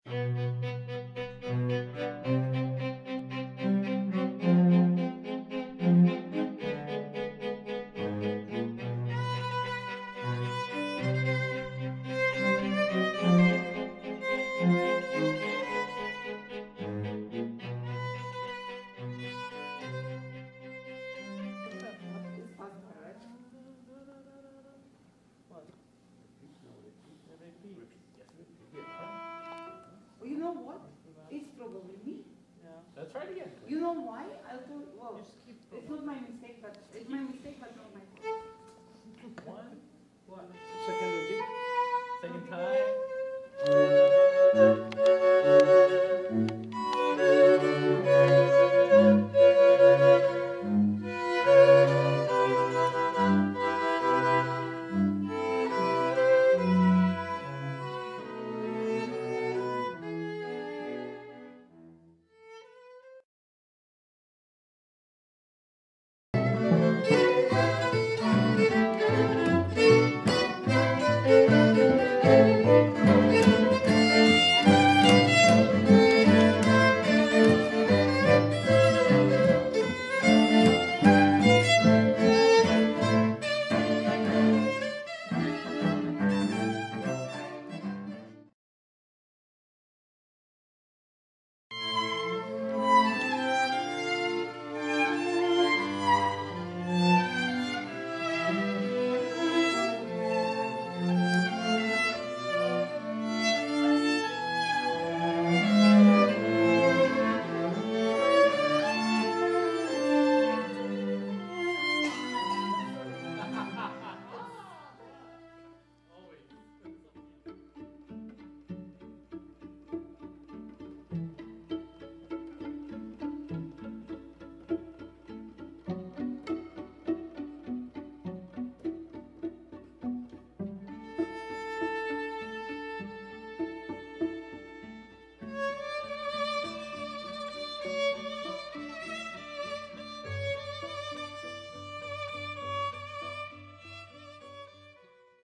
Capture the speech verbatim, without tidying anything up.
You know what? It's probably me. Yeah. Let's try it again. You know why? I'll do, well, it's not my mistake, but it's my mistake, but not my fault. One, What?